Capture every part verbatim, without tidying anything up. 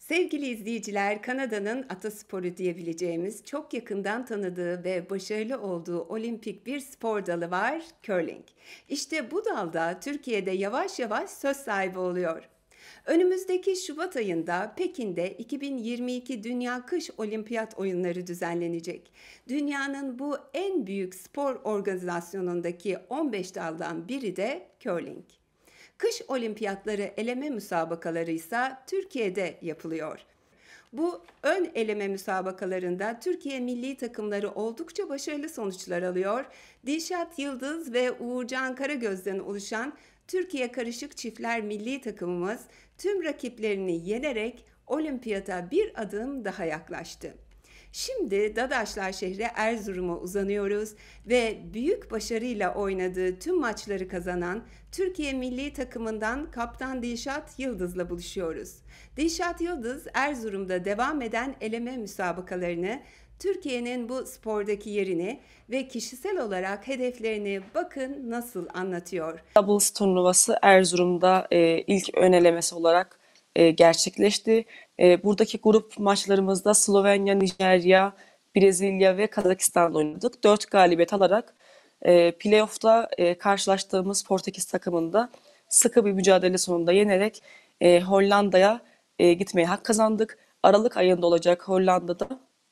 Sevgili izleyiciler, Kanada'nın atasporu diyebileceğimiz çok yakından tanıdığı ve başarılı olduğu olimpik bir spor dalı var, curling. İşte bu dalda Türkiye'de yavaş yavaş söz sahibi oluyor. Önümüzdeki Şubat ayında Pekin'de iki bin yirmi iki Dünya Kış Olimpiyat Oyunları düzenlenecek. Dünyanın bu en büyük spor organizasyonundaki on beş daldan biri de curling. Kış olimpiyatları eleme müsabakaları ise Türkiye'de yapılıyor. Bu ön eleme müsabakalarında Türkiye milli takımları oldukça başarılı sonuçlar alıyor. Dilşat Yıldız ve Uğurcan Karagöz'den oluşan Türkiye Karışık Çiftler milli takımımız tüm rakiplerini yenerek olimpiyata bir adım daha yaklaştı. Şimdi Dadaşlar şehri Erzurum'a uzanıyoruz ve büyük başarıyla oynadığı tüm maçları kazanan Türkiye milli takımından Kaptan Dilşat Yıldız'la buluşuyoruz. Dilşat Yıldız, Erzurum'da devam eden eleme müsabakalarını, Türkiye'nin bu spordaki yerini ve kişisel olarak hedeflerini bakın nasıl anlatıyor. Doubles turnuvası Erzurum'da e, ilk ön elemesi olarak e, gerçekleşti. E, buradaki grup maçlarımızda Slovenya, Nijerya, Brezilya ve Kazakistan'da oynadık. Dört galibiyet alarak e, playoff'ta e, karşılaştığımız Portekiz takımında sıkı bir mücadele sonunda yenerek e, Hollanda'ya e, gitmeye hak kazandık. Aralık ayında olacak Hollanda'da.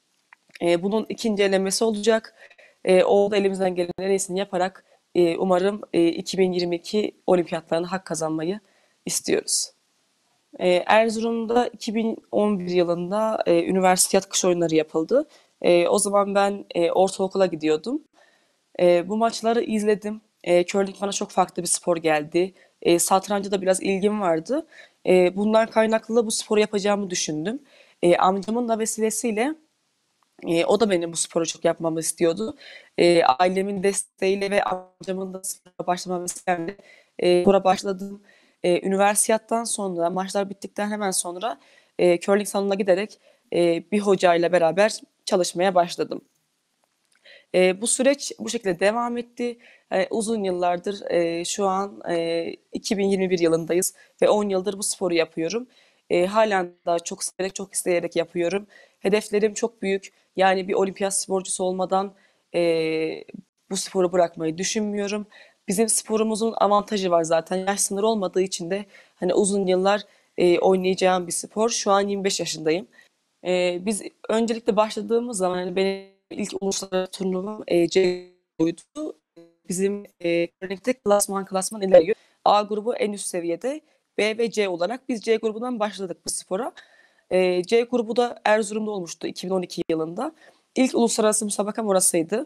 E, bunun ikinci elemesi olacak. E, o da elimizden gelen en iyisini yaparak e, umarım e, iki bin yirmi iki olimpiyatlarına hak kazanmayı istiyoruz. E, Erzurum'da iki bin on bir yılında e, üniversiteyat kış oyunları yapıldı. E, o zaman ben e, ortaokula gidiyordum. E, bu maçları izledim. E, curling bana çok farklı bir spor geldi. E, satranca da biraz ilgim vardı. E, bundan kaynaklı bu sporu yapacağımı düşündüm. E, amcamın da vesilesiyle e, o da benim bu sporu çok yapmamı istiyordu. E, ailemin desteğiyle ve amcamın da spora başlamam isteğiyle e, spora başladım. E, üniversiyattan sonra, maçlar bittikten hemen sonra e, curling salonuna giderek e, bir hocayla beraber çalışmaya başladım. E, bu süreç bu şekilde devam etti. E, uzun yıllardır e, şu an e, iki bin yirmi bir yılındayız ve on yıldır bu sporu yapıyorum. E, halen daha çok severek, çok isteyerek yapıyorum. Hedeflerim çok büyük. Yani bir olimpiyat sporcusu olmadan e, bu sporu bırakmayı düşünmüyorum. Bizim sporumuzun avantajı var zaten. Yaş sınırı olmadığı için de hani uzun yıllar e, oynayacağım bir spor. Şu an yirmi beş yaşındayım. Ee, biz öncelikle başladığımız zaman hani benim ilk uluslararası turnuvam e, C grubuydu. Bizim e, örnekte klasman klasman ilerliyor. A grubu en üst seviyede, B ve C olarak biz C grubundan başladık bu spora. E, C grubu da Erzurum'da olmuştu iki bin on iki yılında. İlk uluslararası müsabakam orasıydı.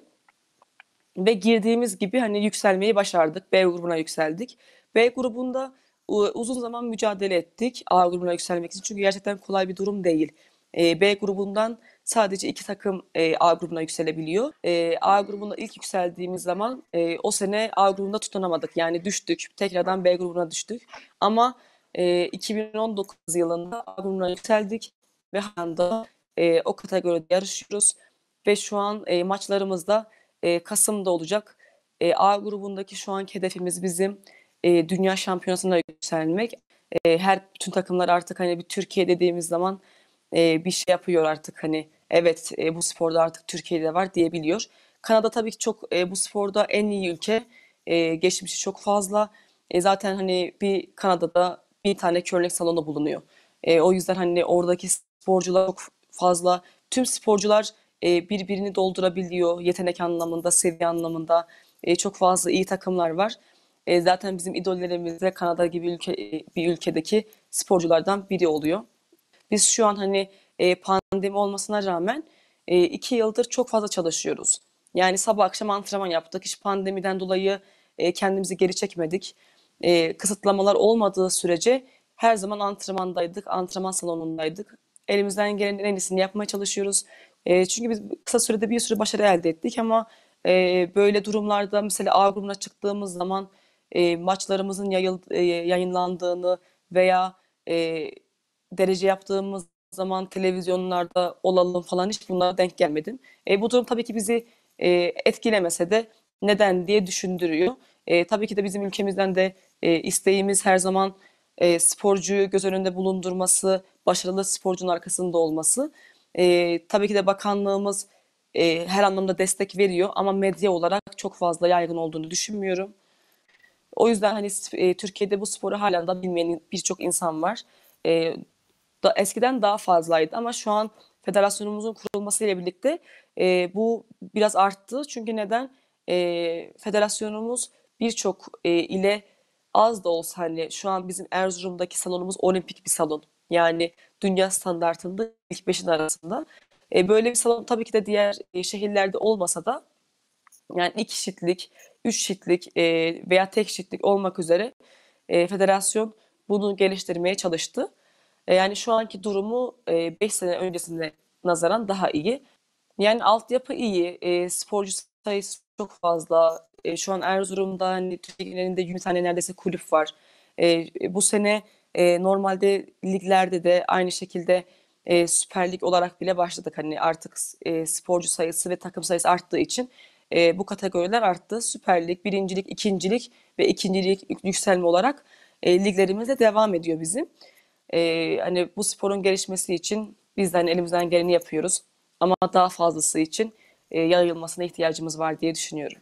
Ve girdiğimiz gibi hani yükselmeyi başardık. B grubuna yükseldik. B grubunda u- uzun zaman mücadele ettik A grubuna yükselmek için. Çünkü gerçekten kolay bir durum değil. E, B grubundan sadece iki takım e, A grubuna yükselebiliyor. E, A grubuna ilk yükseldiğimiz zaman e, o sene A grubunda tutunamadık. Yani düştük. Tekrardan B grubuna düştük. Ama e, iki bin on dokuz yılında A grubuna yükseldik ve halen de e, o kategoride yarışıyoruz. Ve şu an e, maçlarımızda e, Kasım'da olacak. E, A grubundaki şu anki hedefimiz bizim e, dünya şampiyonasına yükselmek. E, her bütün takımlar artık hani bir Türkiye dediğimiz zaman e, bir şey yapıyor artık hani evet e, bu sporda artık Türkiye'de var diyebiliyor. Kanada tabii ki çok e, bu sporda en iyi ülke. E, geçmişi çok fazla. E, zaten hani bir Kanada'da bir tane curling salonu bulunuyor. E, o yüzden hani oradaki sporcular çok fazla. Tüm sporcular e, birbirini doldurabiliyor yetenek anlamında, seviye anlamında. E, çok fazla iyi takımlar var. E, zaten bizim idollerimiz de Kanada gibi ülke, e, bir ülkedeki sporculardan biri oluyor. Biz şu an hani e, pandemi olmasına rağmen e, iki yıldır çok fazla çalışıyoruz. Yani sabah akşam antrenman yaptık. Hiç pandemiden dolayı e, kendimizi geri çekmedik. E, kısıtlamalar olmadığı sürece her zaman antrenmandaydık, antrenman salonundaydık. Elimizden gelenin en iyisini yapmaya çalışıyoruz. E, çünkü biz kısa sürede bir sürü başarı elde ettik ama e, böyle durumlarda mesela A grubuna çıktığımız zaman e, maçlarımızın yayıl, e, yayınlandığını veya e, derece yaptığımız zaman televizyonlarda olalım falan hiç bunlara denk gelmedim. E, bu durum tabii ki bizi e, etkilemese de neden diye düşündürüyor. E, tabii ki de bizim ülkemizden de e, isteğimiz her zaman e, sporcuyu göz önünde bulundurması, başarılı sporcunun arkasında olması. E, tabii ki de bakanlığımız e, her anlamda destek veriyor ama medya olarak çok fazla yaygın olduğunu düşünmüyorum. O yüzden hani e, Türkiye'de bu sporu halen da bilmeyen birçok insan var. E, da, eskiden daha fazlaydı ama şu an federasyonumuzun kurulmasıyla birlikte e, bu biraz arttı. Çünkü neden? E, federasyonumuz birçok e, ile az da olsa hani şu an bizim Erzurum'daki salonumuz olimpik bir salon. Yani dünya standartında ilk beşin arasında. E, böyle bir salon tabii ki de diğer e, şehirlerde olmasa da yani iki şitlik, üç şitlik e, veya tek şitlik olmak üzere e, federasyon bunu geliştirmeye çalıştı. E, yani şu anki durumu e, beş sene öncesine nazaran daha iyi. Yani altyapı iyi, e, sporcu sayısı çok fazla. E, şu an Erzurum'da hani Türkiye genelinde yirmi tane neredeyse kulüp var. E, bu sene e, normalde liglerde de aynı şekilde e, Süper Lig olarak bile başladık. Hani artık e, sporcu sayısı ve takım sayısı arttığı için e, bu kategoriler arttı. Süper Lig, birincilik, ikincilik ve ikincilik yükselme olarak e, liglerimiz de devam ediyor bizim. E, hani bu sporun gelişmesi için biz de hani elimizden geleni yapıyoruz. Ama daha fazlası için e, yayılmasına ihtiyacımız var diye düşünüyorum.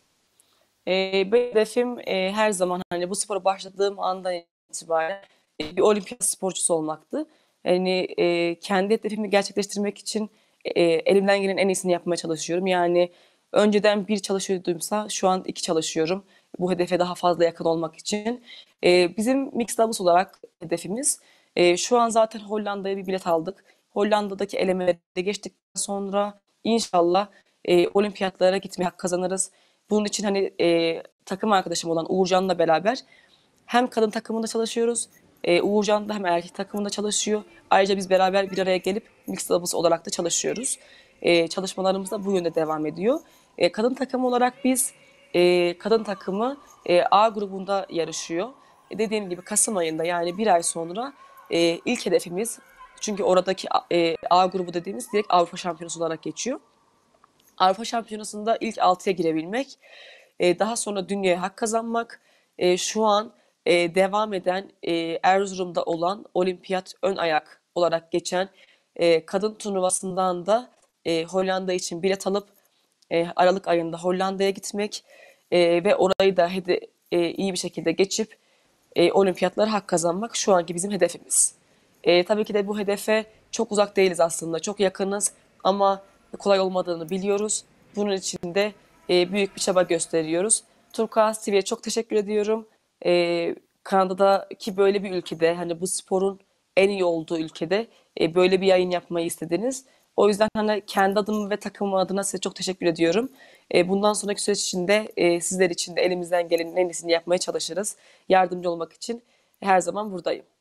E, benim hedefim e, her zaman hani bu spora başladığım andan itibaren e, bir olimpiyat sporcusu olmaktı. Yani e, kendi hedefimi gerçekleştirmek için e, elimden gelen en iyisini yapmaya çalışıyorum. Yani önceden bir çalışıyordumsa şu an iki çalışıyorum. Bu hedefe daha fazla yakın olmak için. E, bizim mixed doubles olarak hedefimiz e, şu an zaten Hollanda'ya bir bilet aldık. Hollanda'daki elemelere geçtikten sonra inşallah e, olimpiyatlara gitmeye hak kazanırız. Bunun için hani e, takım arkadaşım olan Uğurcan'la beraber hem kadın takımında çalışıyoruz. E, Uğurcan da hem erkek takımında çalışıyor. Ayrıca biz beraber bir araya gelip mixed doubles olarak da çalışıyoruz. E, çalışmalarımız da bu yönde devam ediyor. E, kadın takımı olarak biz e, kadın takımı e, A grubunda yarışıyor. E, dediğim gibi Kasım ayında yani bir ay sonra e, ilk hedefimiz çünkü oradaki e, A grubu dediğimiz direkt Avrupa Şampiyonası olarak geçiyor. Avrupa Şampiyonası'nda ilk altıya girebilmek, e, daha sonra dünyaya hak kazanmak, e, şu an e, devam eden e, Erzurum'da olan olimpiyat ön ayak olarak geçen e, kadın turnuvasından da e, Hollanda için bilet alıp e, Aralık ayında Hollanda'ya gitmek e, ve orayı da hede, e, iyi bir şekilde geçip e, olimpiyatlara hak kazanmak şu anki bizim hedefimiz. E, tabii ki de bu hedefe çok uzak değiliz aslında, çok yakınız ama kolay olmadığını biliyoruz. Bunun için de e, büyük bir çaba gösteriyoruz. Turkuaz T V'ye çok teşekkür ediyorum. E, Kanada'daki böyle bir ülkede, hani bu sporun en iyi olduğu ülkede e, böyle bir yayın yapmayı istediniz. O yüzden hani kendi adıma ve takımım adına size çok teşekkür ediyorum. E, bundan sonraki süreç içinde e, sizler için de elimizden gelenin en iyisini yapmaya çalışırız. Yardımcı olmak için her zaman buradayım.